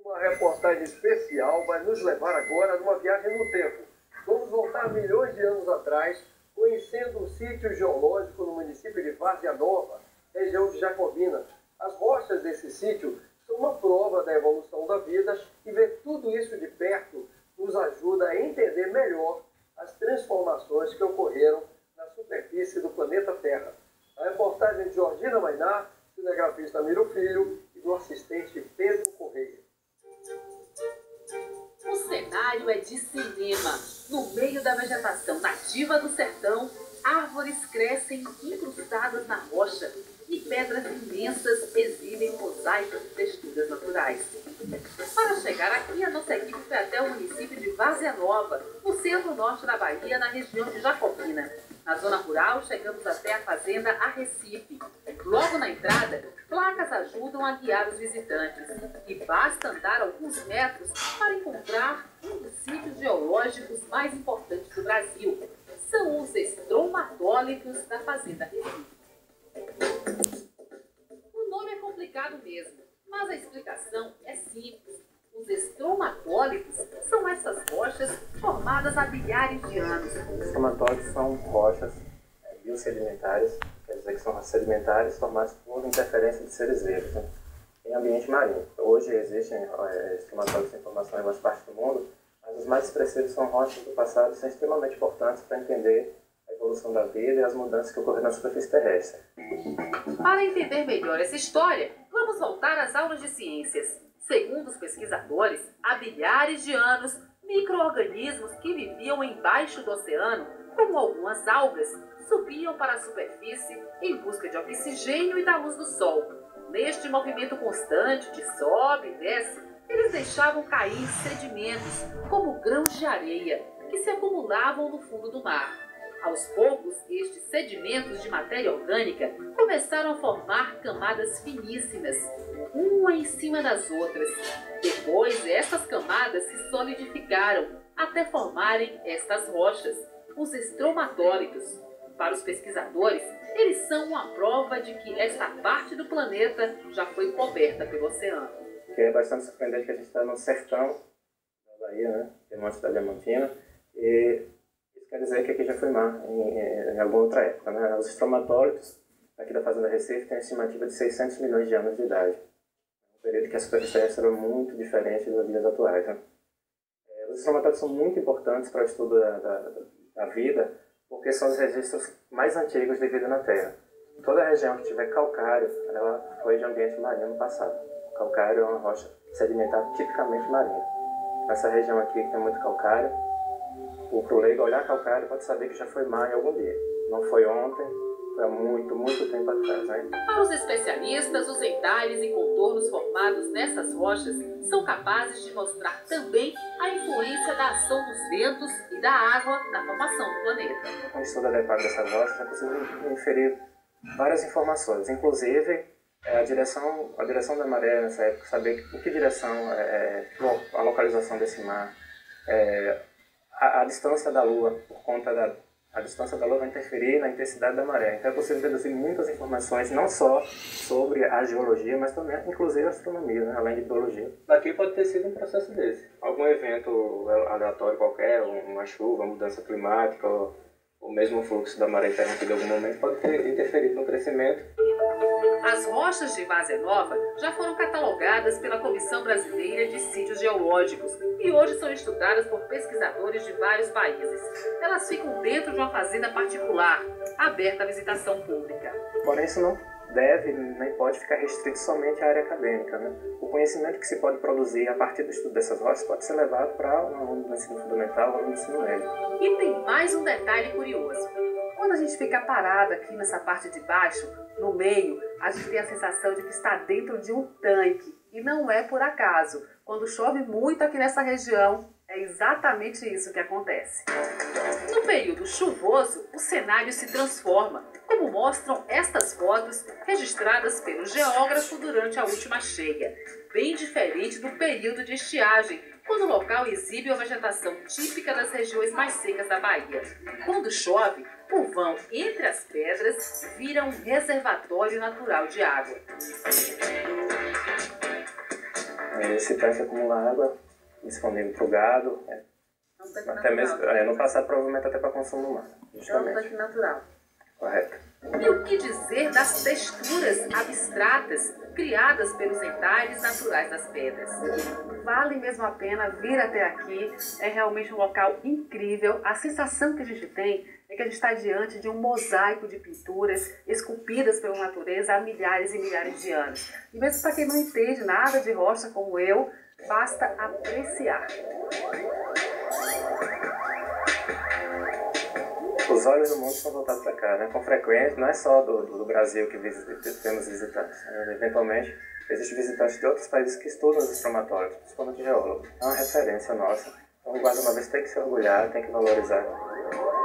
Uma reportagem especial vai nos levar agora numa viagem no tempo. Vamos voltar milhões de anos atrás, conhecendo um sítio geológico no município de Várzea Nova, região de Jacobina. As rochas desse sítio são uma prova da evolução da vida e ver tudo isso de perto nos ajuda a entender melhor as transformações que ocorreram na superfície do planeta Terra. A reportagem de Georgina Mainá, cinegrafista Miro Filho e do assistente Pedro Correia. O cenário é de cinema. No meio da vegetação nativa do sertão, árvores crescem incrustadas na rocha e pedras imensas exibem mosaicos de texturas naturais. Para chegar aqui, a nossa equipe foi até o município de Várzea Nova, no centro-norte da Bahia, na região de Jacobina. Na zona rural, chegamos até a fazenda Arrecife. Logo na entrada, placas ajudam a guiar os visitantes. E basta andar alguns metros para encontrar um dos sítios geológicos mais importantes do Brasil. São os estromatolitos da fazenda Arrecife. O nome é complicado mesmo, mas a explicação é simples. Os estromatolitos são essas rochas formadas há bilhares de anos. Os estromatolitos são rochas biosedimentares, quer dizer que são rochas sedimentares formadas por interferência de seres vivos, né, em ambiente marinho. Hoje existem estromatolitos em formação em várias partes do mundo, mas os mais expressivos são rochas do passado e são extremamente importantes para entender a evolução da vida e as mudanças que ocorreram na superfície terrestre. Para entender melhor essa história, vamos voltar às aulas de ciências. Segundo os pesquisadores, há bilhares de anos, micro-organismos que viviam embaixo do oceano, como algumas algas, subiam para a superfície em busca de oxigênio e da luz do sol. Neste movimento constante de sobe e desce, eles deixavam cair sedimentos, como grãos de areia, que se acumulavam no fundo do mar. Aos poucos, estes sedimentos de matéria orgânica começaram a formar camadas finíssimas, uma em cima das outras. Depois, essas camadas se solidificaram até formarem estas rochas, os estromatólitos. Para os pesquisadores, eles são uma prova de que esta parte do planeta já foi coberta pelo oceano. Que é bastante surpreendente que a gente está no sertão da Bahia, né, que é uma cidade diamantina, e isso quer dizer que aqui já foi mar em alguma outra época, né? Os estromatólitos aqui da fazenda Recife têm uma estimativa de 600 milhões de anos de idade. Um período que a superfície terrestre era muito diferente dos dias atuais, né? Os estromatólitos são muito importantes para o estudo da vida, porque são os registros mais antigos de vida na Terra. Toda região que tiver calcário, ela foi de ambiente marinho no passado. O calcário é uma rocha sedimentar tipicamente marinha. Nessa região aqui que tem muito calcário, o leigo olhar calcário pode saber que já foi mar em algum dia. Não foi ontem, foi há muito, muito tempo atrás, né? Para os especialistas, os entalhes e contornos formados nessas rochas são capazes de mostrar também a influência da ação dos ventos e da água na formação do planeta. Com o estudo adequado dessas rochas, é possível inferir várias informações, inclusive a direção da maré nessa época, saber em que direção a localização desse mar, a distância da Lua, por conta a distância da Lua vai interferir na intensidade da maré. Então é possível deduzir muitas informações, não só sobre a geologia, mas também, inclusive, a astronomia, né? Além de biologia. Daqui pode ter sido um processo desse. Algum evento aleatório qualquer, uma chuva, uma mudança climática, ou mesmo o fluxo da maré interrompido em algum momento, pode ter interferido no crescimento. As rochas de Várzea Nova já foram catalogadas pela Comissão Brasileira de Sítios Geológicos e hoje são estudadas por pesquisadores de vários países. Elas ficam dentro de uma fazenda particular, aberta à visitação pública. Porém, isso não deve nem pode ficar restrito somente à área acadêmica, né? O conhecimento que se pode produzir a partir do estudo dessas rochas pode ser levado para um aluno do ensino fundamental, um aluno do ensino médio. E tem mais um detalhe curioso. Quando a gente fica parado aqui nessa parte de baixo, no meio, a gente tem a sensação de que está dentro de um tanque. E não é por acaso. Quando chove muito aqui nessa região, é exatamente isso que acontece. No período chuvoso, o cenário se transforma, como mostram estas fotos registradas pelo geógrafo durante a última cheia. Bem diferente do período de estiagem, quando o local exibe a vegetação típica das regiões mais secas da Bahia. Quando chove, o vão entre as pedras vira um reservatório natural de água. Esse tanque acumula água disponível para o gado, até mesmo, no passado provavelmente até para consumo humano. Justamente. É um tanque natural. Correto. E o que dizer das texturas abstratas criadas pelos entalhes naturais das pedras? Vale mesmo a pena vir até aqui, é realmente um local incrível. A sensação que a gente tem é que a gente está diante de um mosaico de pinturas esculpidas pela natureza há milhares e milhares de anos. E mesmo para quem não entende nada de rocha como eu, basta apreciar. Os olhos do mundo são voltados para cá, né? Com frequência, não é só do Brasil que temos visitantes. Eventualmente, existem visitantes de outros países que estudam os estromatólogos, principalmente geólogos. É uma referência nossa. Então, o guarda-navio tem que se orgulhar, tem que valorizar.